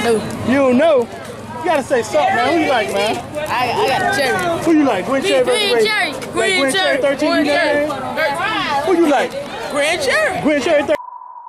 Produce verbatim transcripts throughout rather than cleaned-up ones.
know. You don't know? You gotta say something, man. Who you like, man? I, I got Cherry. Who you like? Green Cherry versus Green Cherry. Like Green Green Cherry. Cherry thirteen, Green you Cherry. know? Who you like? Green Cherry. Green Cherry thirteen.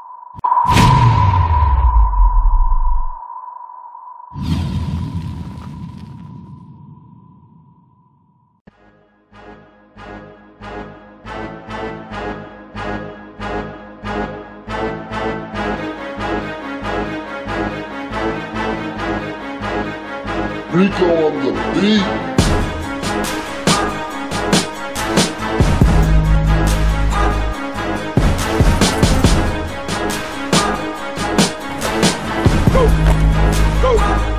Rico on the beat. Go! Go!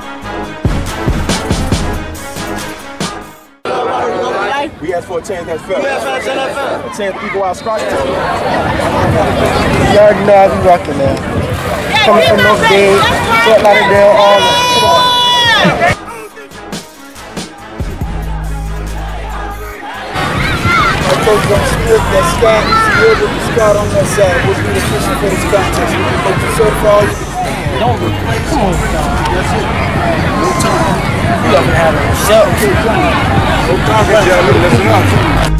We asked for a chance that's fair. We asked for a chance that's fair. A chance to people out scratching. You already know I be rocking, man. Coming from North Bay, Fort Lauderdale, all that. Coach on Smith, that Scott, you're with the Scott on that side. We'll be the fishing for this contest. We'll be making sure for all you. Don't come on, that's it. No time. You haven't had a shot. No time, yeah, listen up.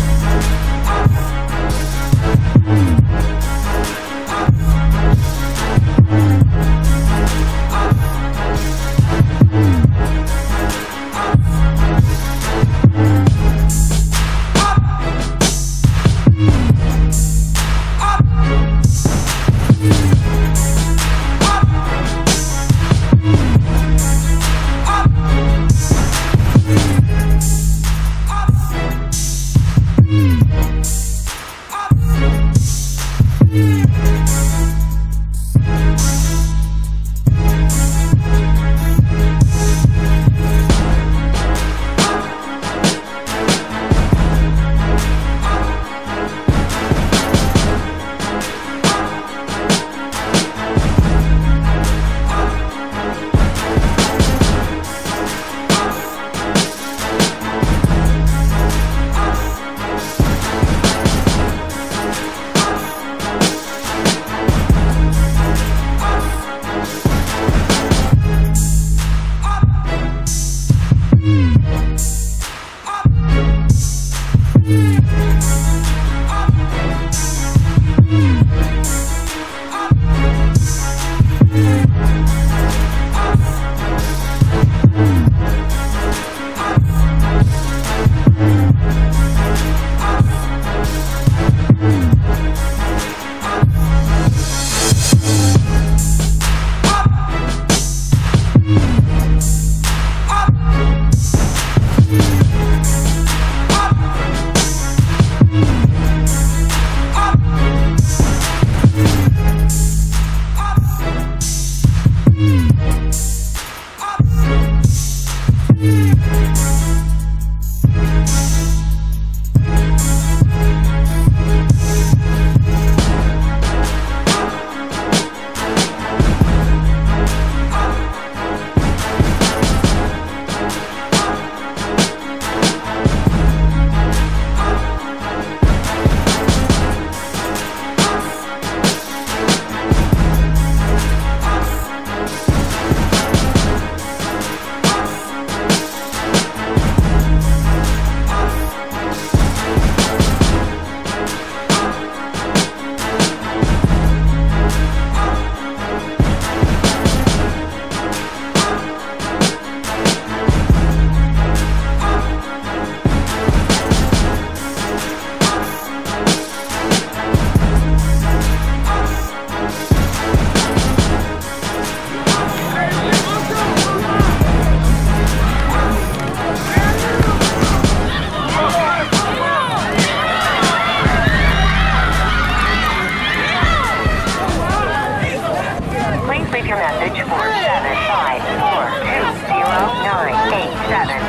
your message for seven five four two zero nine eight seven.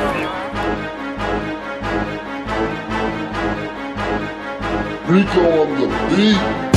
Rico on the beat.